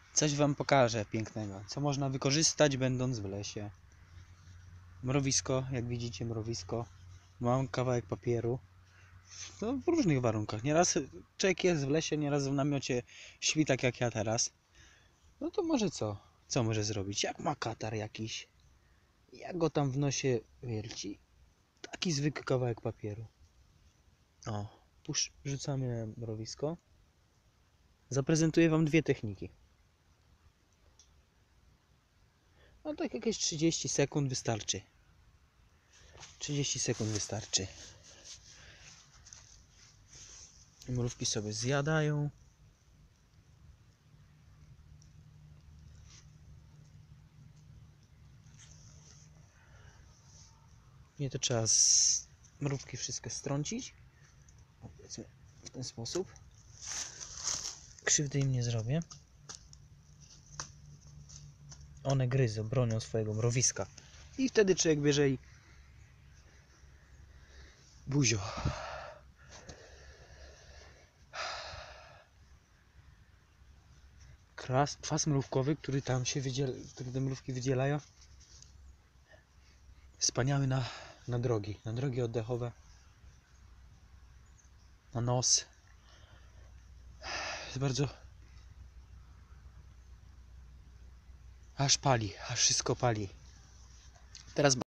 Coś wam pokażę pięknego, co można wykorzystać będąc w lesie. Mrowisko, jak widzicie mrowisko. Mam kawałek papieru. No, w różnych warunkach. Nieraz człowiek jest w lesie, nieraz w namiocie śpi tak jak ja teraz. No to może co? Co może zrobić? Jak ma katar jakiś? Jak go tam w nosie wierci? Taki zwykły kawałek papieru. O, rzucamy na mrowisko. Zaprezentuję wam dwie techniki. No tak jakieś 30 sekund wystarczy. 30 sekund wystarczy. Mrówki sobie zjadają. Nie to trzeba mrówki wszystkie strącić. Powiedzmy w ten sposób. Krzywdy im nie zrobię. One gryzą, bronią swojego mrowiska. I wtedy człowiek bierze i buzio. Kwas mrówkowy, który tam się który te mrówki wydzielają. Wspaniały na drogi oddechowe. Na nos. Jest bardzo... Aż pali, aż wszystko pali. Teraz